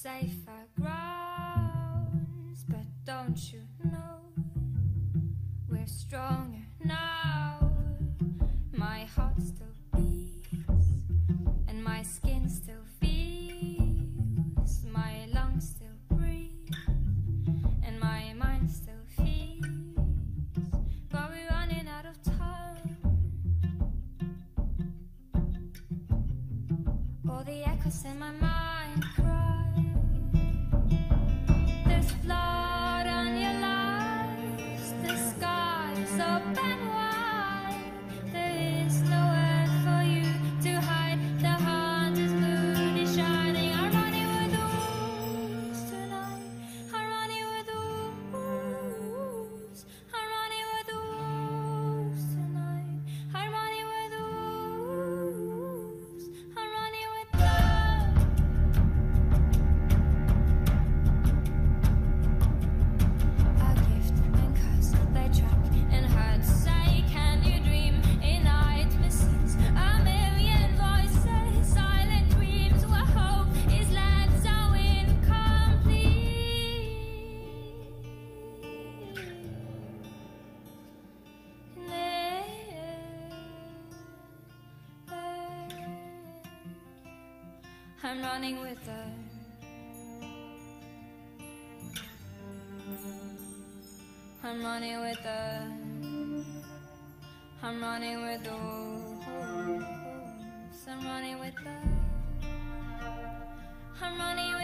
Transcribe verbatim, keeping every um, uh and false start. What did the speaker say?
safer grounds. But don't you know we're stronger now? My heart still beats and my skin still feels, my lungs still breathe and my mind still feels. But we're running out of time. All the echoes in my mind cry, there's blood on your lies, the sky's open wide, there is nowhere for you to hide, the hunter's moon is shining. I'm running with the wolves tonight, I'm running with the wolves, I'm running with the wolves tonight, I'm running with the wolves, I'm running with love. A gift and curse, they track and hurt, say can you dream in night machines, a million voices, silent dreams where hope is left so incomplete. I'm running with her. I'm running with her. I'm running with the wolves. I'm running with her. I'm running